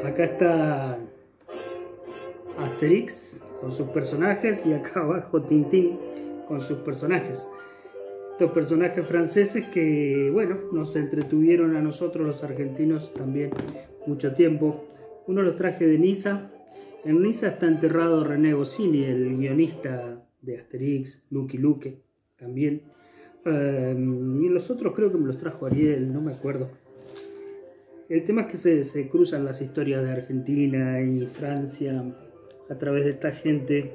Acá está Asterix con sus personajes y acá abajo Tintín con sus personajes. Estos personajes franceses que, bueno, nos entretuvieron a nosotros los argentinos también mucho tiempo. Uno los traje de Niza. En Niza está enterrado René Goscinny, el guionista de Asterix, Lucky Luke también. Y los otros creo que me los trajo Ariel, no me acuerdo. El tema es que se cruzan las historias de Argentina y Francia a través de esta gente,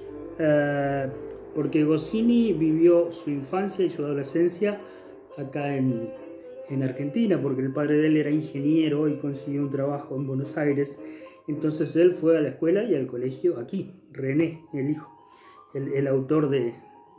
porque Goscinny vivió su infancia y su adolescencia acá en Argentina, porque el padre de él era ingeniero y consiguió un trabajo en Buenos Aires. Entonces él fue a la escuela y al colegio aquí, René, el hijo, el autor de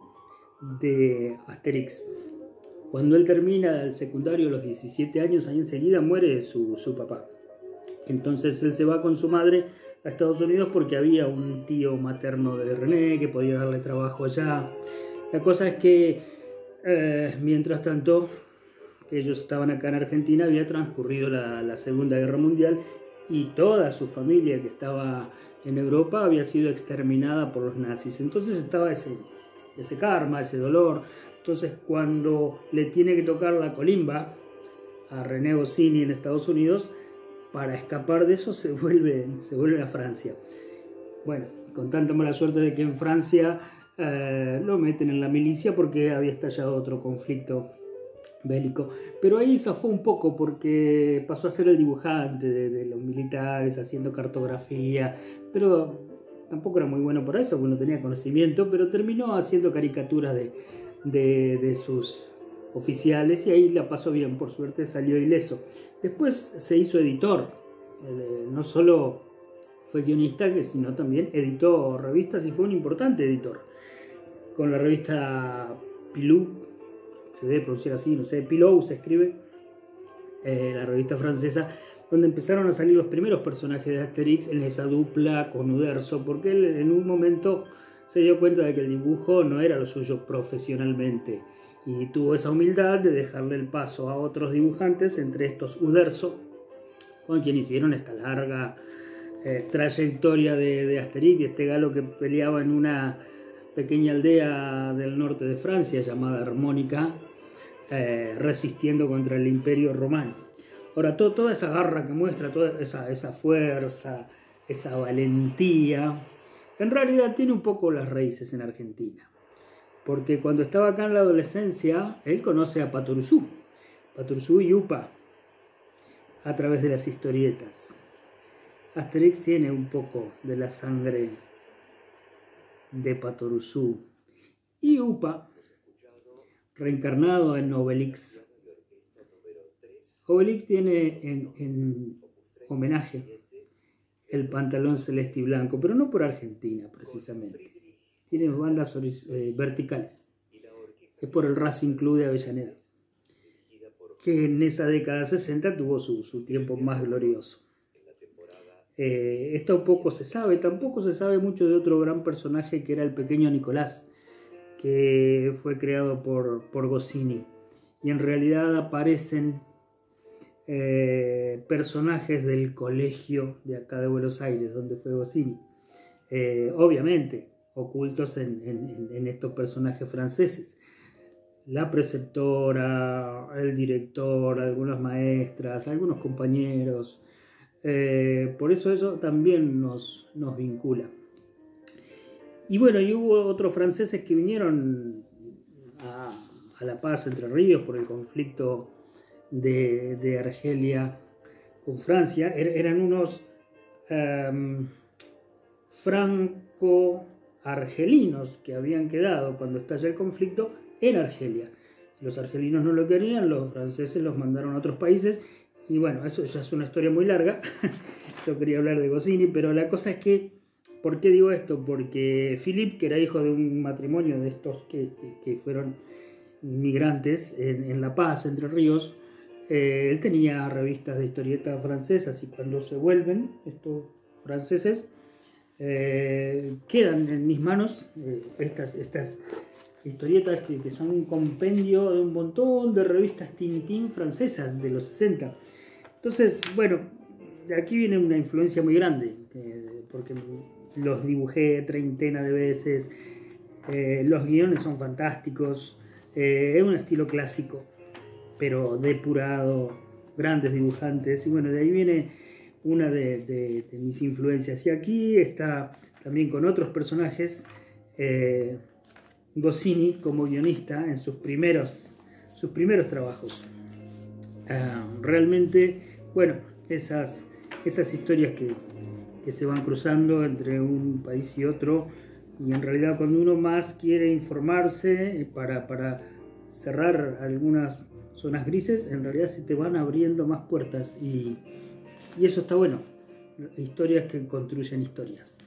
Asterix. Cuando él termina el secundario a los 17 años, ahí enseguida muere su papá. Entonces él se va con su madre a Estados Unidos porque había un tío materno de René que podía darle trabajo allá. La cosa es que mientras tanto que ellos estaban acá en Argentina, había transcurrido la Segunda Guerra Mundial y toda su familia que estaba en Europa había sido exterminada por los nazis. Entonces estaba ese karma, ese dolor. Entonces cuando le tiene que tocar la colimba a René Goscinny en Estados Unidos, para escapar de eso se vuelve a Francia. Bueno, con tanta mala suerte de que en Francia lo meten en la milicia porque había estallado otro conflicto bélico. Pero ahí zafó un poco porque pasó a ser el dibujante de los militares, haciendo cartografía, pero tampoco era muy bueno por eso, porque no tenía conocimiento, pero terminó haciendo caricaturas de sus oficiales y ahí la pasó bien, por suerte salió ileso. Después se hizo editor, no solo fue guionista, sino también editó revistas y fue un importante editor. Con la revista Pilou, se debe pronunciar así, no sé, Pilou se escribe, la revista francesa, donde empezaron a salir los primeros personajes de Asterix en esa dupla con Uderzo, porque él en un momento se dio cuenta de que el dibujo no era lo suyo profesionalmente y tuvo esa humildad de dejarle el paso a otros dibujantes, entre estos Uderzo, con quien hicieron esta larga trayectoria de Asterix, este galo que peleaba en una pequeña aldea del norte de Francia llamada Armónica, resistiendo contra el Imperio Romano. Ahora, toda esa garra que muestra, toda esa fuerza, esa valentía, en realidad tiene un poco las raíces en Argentina. Porque cuando estaba acá en la adolescencia, él conoce a Patoruzú y Upa, a través de las historietas. Asterix tiene un poco de la sangre de Patoruzú. Y Upa, reencarnado en Obelix. Obelix tiene en homenaje el pantalón celeste y blanco, pero no por Argentina precisamente. Tiene bandas verticales. Es por el Racing Club de Avellaneda, que en esa década 60 tuvo su tiempo más glorioso. Esto poco se sabe, tampoco se sabe mucho de otro gran personaje que era el pequeño Nicolás, que fue creado por Goscinny. Y en realidad aparecen personajes del colegio de acá de Buenos Aires, donde fue Goscinny. Obviamente, ocultos en estos personajes franceses. La preceptora, el director, algunas maestras, algunos compañeros. Por eso también nos vincula. Y bueno, y hubo otros franceses que vinieron a La Paz, Entre Ríos, por el conflicto de Argelia con Francia. Eran unos franco-argelinos que habían quedado cuando estalló el conflicto en Argelia. Los argelinos no lo querían, los franceses los mandaron a otros países. Y bueno, eso ya es una historia muy larga. Yo quería hablar de Goscinny, pero la cosa es que, ¿por qué digo esto? Porque Philippe, que era hijo de un matrimonio de estos que fueron inmigrantes en La Paz, Entre Ríos, él tenía revistas de historietas francesas y cuando se vuelven estos franceses, quedan en mis manos estas historietas que son un compendio de un montón de revistas Tintín francesas de los 60. Entonces, bueno, de aquí viene una influencia muy grande, porque los dibujé treintena de veces, los guiones son fantásticos, es un estilo clásico, pero depurado, grandes dibujantes, y bueno, de ahí viene una de mis influencias. Y aquí está también con otros personajes, Goscinny como guionista en sus primeros trabajos. Realmente, bueno, esas historias que se van cruzando entre un país y otro, y en realidad cuando uno más quiere informarse para cerrar algunas zonas grises, en realidad se te van abriendo más puertas, y eso está bueno. Historias que construyen historias.